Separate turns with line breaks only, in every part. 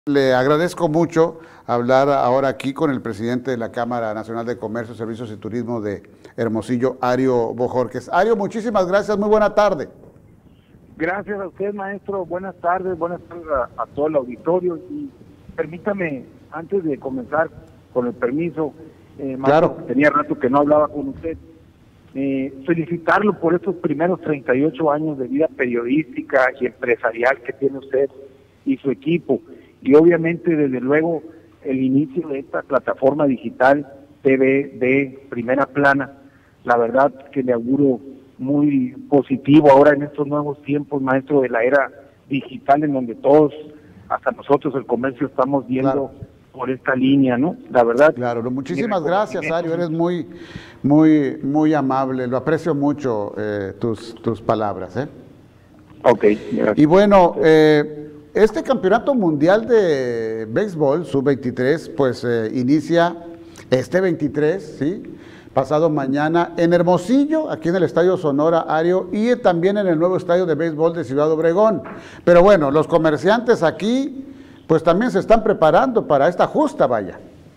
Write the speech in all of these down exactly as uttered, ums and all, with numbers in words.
Le agradezco mucho hablar ahora aquí con el presidente de la Cámara Nacional de Comercio, Servicios y Turismo de Hermosillo, Ario Bojorquez. Ario, muchísimas gracias, muy buena tarde.
Gracias a usted, maestro. Buenas tardes, buenas tardes a, a todo el auditorio. Y permítame, antes de comenzar, con el permiso, eh, maestro,
Claro.
tenía rato que no hablaba con usted, eh, felicitarlo por estos primeros treinta y ocho años de vida periodística y empresarial que tiene usted y su equipo. Y obviamente, desde luego, el inicio de esta plataforma digital T V de Primera Plana, la verdad que le auguro muy positivo ahora en estos nuevos tiempos, maestro, de la era digital, en donde todos, hasta nosotros el comercio, estamos viendo claro. por esta línea, ¿no? La verdad.
Claro, muchísimas gracias, Ario, eres muy, muy, muy amable, lo aprecio mucho eh, tus, tus palabras, ¿eh?
Ok, gracias.
Y bueno, eh, este campeonato mundial de béisbol, sub veintitrés, pues eh, inicia este veintitrés, ¿sí? Pasado mañana en Hermosillo, aquí en el Estadio Sonora, Ario, y también en el nuevo estadio de béisbol de Ciudad Obregón. Pero bueno, los comerciantes aquí, pues también se están preparando para esta justa, vaya.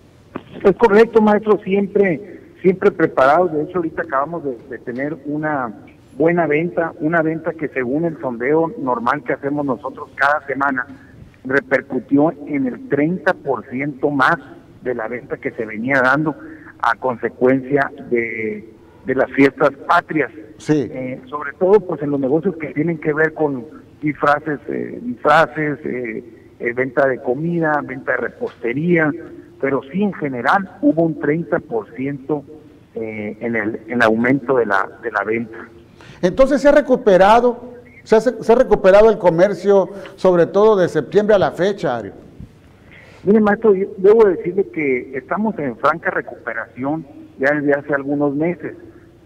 Es correcto, maestro, siempre, siempre preparados. De hecho, ahorita acabamos de, de tener una buena venta, una venta que según el sondeo normal que hacemos nosotros cada semana, repercutió en el treinta por ciento más de la venta que se venía dando a consecuencia de, de las fiestas patrias.
Sí.
Eh, sobre todo pues en los negocios que tienen que ver con disfraces, eh, disfraces, eh, eh, venta de comida, venta de repostería, pero sí en general hubo un treinta por ciento eh, en el en aumento de la de la venta.
Entonces se ha recuperado, se ha, se ha recuperado el comercio, sobre todo de septiembre a la fecha, Ario.
Mire, maestro, yo debo decirle que estamos en franca recuperación ya desde hace algunos meses.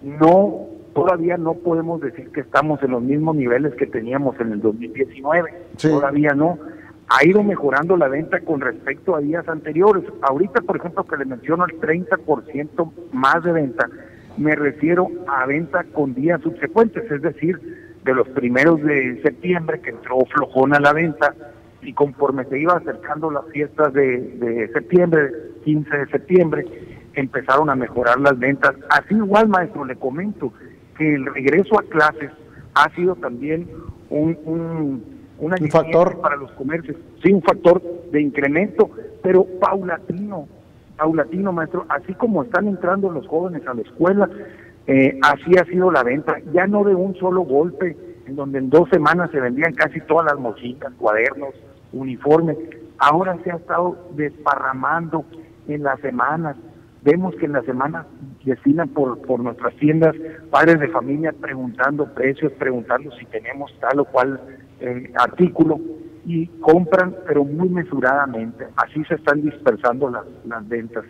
No, todavía no podemos decir que estamos en los mismos niveles que teníamos en el dos mil diecinueve. Sí. Todavía no. Ha ido mejorando la venta con respecto a días anteriores. Ahorita, por ejemplo, que le menciono el treinta por ciento más de venta, me refiero a venta con días subsecuentes, es decir, de los primeros de septiembre, que entró flojona la venta, y conforme se iba acercando las fiestas de, de septiembre, quince de septiembre, empezaron a mejorar las ventas. Así igual, maestro, le comento que el regreso a clases ha sido también un, un, una
un factor
para los comercios, sí, un factor de incremento, pero paulatino, paulatino, maestro, así como están entrando los jóvenes a la escuela, eh, así ha sido la venta, ya no de un solo golpe, en donde en dos semanas se vendían casi todas las mochilas, cuadernos, uniformes. Ahora se ha estado desparramando en las semanas. Vemos que en las semanas desfilan por, por nuestras tiendas padres de familia preguntando precios, preguntando si tenemos tal o cual eh, artículo, y compran, pero muy mesuradamente. Así se están dispersando las, las ventas.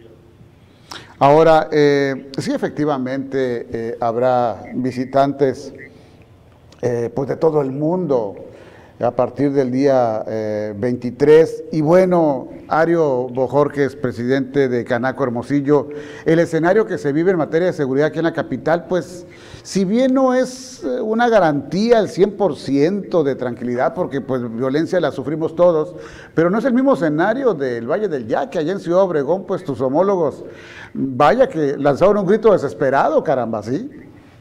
Ahora, eh, sí, efectivamente, eh, habrá visitantes Eh, pues de todo el mundo a partir del día eh, veintitrés. Y bueno, Ario Bojorquez, presidente de Canaco Hermosillo, el escenario que se vive en materia de seguridad aquí en la capital, pues si bien no es una garantía al cien por ciento de tranquilidad, porque pues violencia la sufrimos todos, pero no es el mismo escenario del Valle del Yaqui, allá en Ciudad Obregón, pues tus homólogos, vaya que lanzaron un grito desesperado, caramba, ¿sí?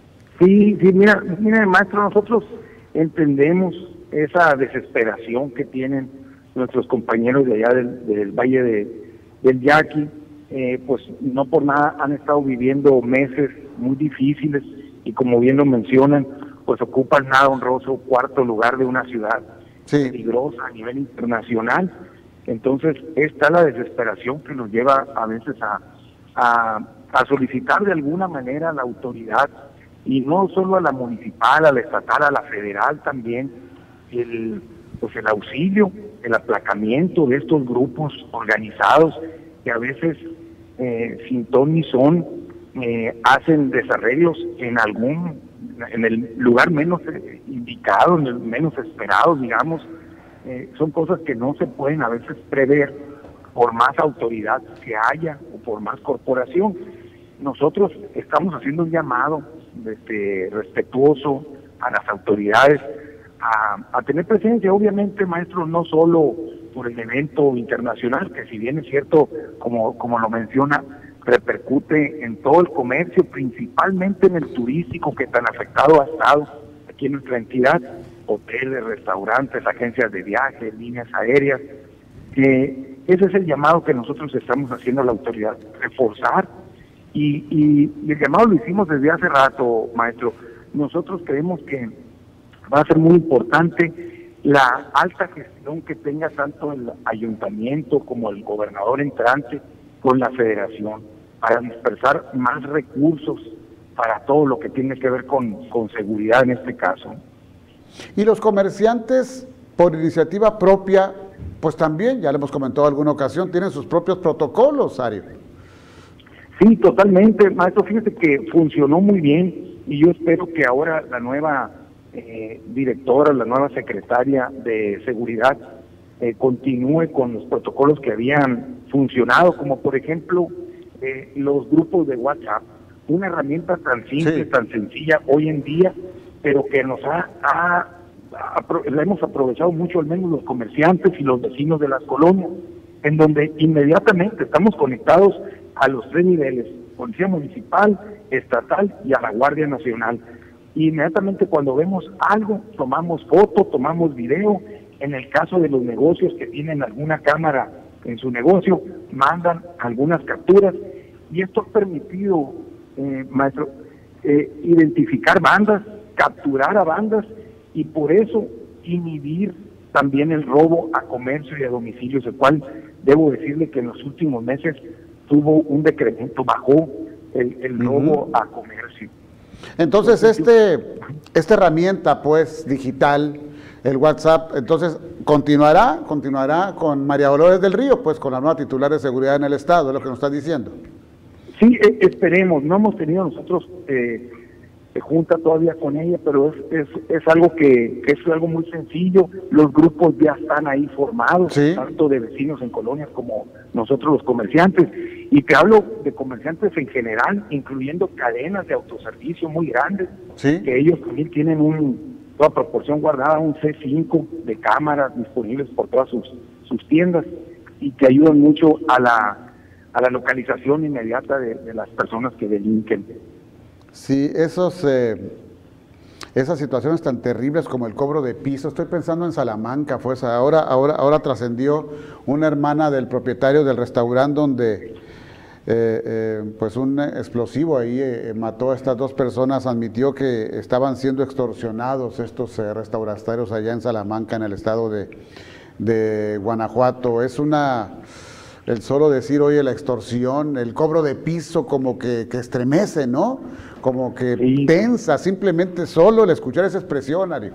Sí, sí, mira, mira, maestro, nosotros entendemos esa desesperación que tienen nuestros compañeros de allá del, del Valle de, del Yaqui, eh, pues no por nada han estado viviendo meses muy difíciles y como bien lo mencionan, pues ocupan nada honroso cuarto lugar de una ciudad sí. peligrosa a nivel internacional. Entonces, está la desesperación que nos lleva a veces a, a, a solicitar de alguna manera a la autoridad, y no solo a la municipal, a la estatal, a la federal también, el, pues el auxilio, el aplacamiento de estos grupos organizados que a veces eh, sin ton ni son eh, hacen desarreglos en algún, en el lugar menos eh, indicado, en el menos esperado, digamos. Eh, son cosas que no se pueden a veces prever por más autoridad que haya o por más corporación. Nosotros estamos haciendo un llamado este, respetuoso a las autoridades a, a tener presencia, obviamente, maestro, no solo por el evento internacional, que si bien es cierto, como, como lo menciona, repercute en todo el comercio, principalmente en el turístico que tan afectado ha estado aquí en nuestra entidad, hoteles, restaurantes, agencias de viaje, líneas aéreas. Eh, ese es el llamado que nosotros estamos haciendo a la autoridad, reforzar, y, y, y el llamado lo hicimos desde hace rato, maestro. Nosotros creemos que va a ser muy importante la alta gestión que tenga tanto el ayuntamiento como el gobernador entrante con la federación, para dispersar más recursos para todo lo que tiene que ver con, con seguridad en este caso.
Y los comerciantes, por iniciativa propia, pues también, ya le hemos comentado en alguna ocasión, tienen sus propios protocolos, Ario.
Sí, totalmente, maestro. Fíjate que funcionó muy bien y yo espero que ahora la nueva eh, directora, la nueva secretaria de seguridad eh, continúe con los protocolos que habían funcionado, como por ejemplo eh, los grupos de WhatsApp, una herramienta tan simple, sí, tan sencilla hoy en día, pero que nos ha, ha, ha la hemos aprovechado mucho, al menos los comerciantes y los vecinos de las colonias, en donde inmediatamente estamos conectados a los tres niveles, Policía Municipal, Estatal y a la Guardia Nacional. Y inmediatamente cuando vemos algo, tomamos foto, tomamos video. En el caso de los negocios que tienen alguna cámara en su negocio, mandan algunas capturas, y esto ha permitido, eh, maestro, eh, identificar bandas, capturar a bandas, y por eso inhibir también el robo a comercio y a domicilios, el cual debo decirle que en los últimos meses tuvo un decremento, bajó el, el robo uh-huh. a comercio.
Entonces, este esta herramienta, pues, digital, el WhatsApp, entonces, ¿continuará? ¿Continuará con María Dolores del Río, pues, con la nueva titular de seguridad en el Estado, es lo que nos estás diciendo?
Sí, eh, esperemos. No hemos tenido nosotros eh, junta todavía con ella, pero es es, es algo que, que es algo muy sencillo. Los grupos ya están ahí formados, ¿sí?, tanto de vecinos en colonias como nosotros los comerciantes. Y te hablo de comerciantes en general, incluyendo cadenas de autoservicio muy grandes, ¿sí?, que ellos también tienen un, toda proporción guardada, un C cinco de cámaras disponibles por todas sus, sus tiendas, y que ayudan mucho a la a la localización inmediata de, de las personas que delinquen.
Sí, esos, eh, esas situaciones tan terribles como el cobro de piso, estoy pensando en Salamanca, pues ahora, ahora, ahora trascendió una hermana del propietario del restaurante donde eh, eh, pues un explosivo ahí eh, mató a estas dos personas, admitió que estaban siendo extorsionados estos eh, restauratarios allá en Salamanca, en el estado de, de Guanajuato. Es una... El solo decir, oye, la extorsión, el cobro de piso, como que, que estremece, ¿no? Como que sí, tensa, simplemente solo el escuchar esa expresión, Ari.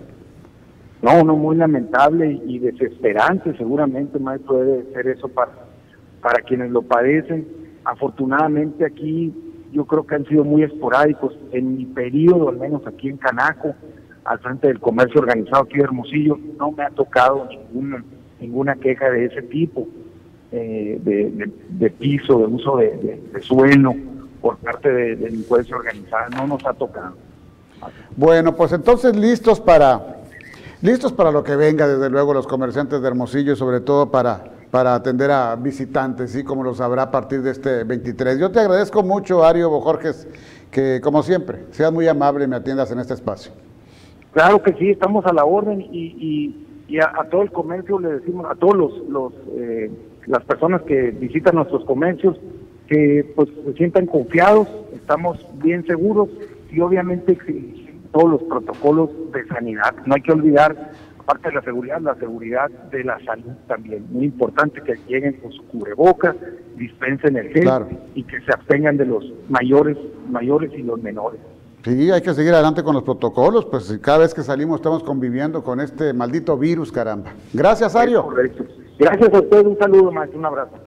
No, no, muy lamentable y desesperante, seguramente, maestro, debe ser eso para, para quienes lo padecen. Afortunadamente aquí yo creo que han sido muy esporádicos. En mi periodo, al menos aquí en Canaco, al frente del comercio organizado aquí de Hermosillo, no me ha tocado ninguna, ninguna queja de ese tipo. Eh, de, de, de piso, de uso de, de, de suelo por parte de, de delincuencia organizada, no nos ha tocado.
Bueno, pues entonces listos para listos para lo que venga, desde luego, los comerciantes de Hermosillo, y sobre todo para, para atender a visitantes, ¿sí?, como lo sabrá a partir de este veintitrés. Yo te agradezco mucho, Ario Bojorges, que como siempre, seas muy amable y me atiendas en este espacio.
Claro que sí, estamos a la orden, y, y, y a, a todo el comercio le decimos, a todos los... los eh, las personas que visitan nuestros comercios, que pues se sientan confiados, estamos bien seguros, y obviamente todos los protocolos de sanidad. No hay que olvidar, aparte de la seguridad, la seguridad de la salud también. Muy importante que lleguen con su cubrebocas, dispensen el gel, claro, y que se abstengan de los mayores, mayores y los menores.
Sí, hay que seguir adelante con los protocolos, pues cada vez que salimos estamos conviviendo con este maldito virus, caramba. Gracias, Ario.
Correcto. Gracias a ustedes, un saludo, maestro, un abrazo.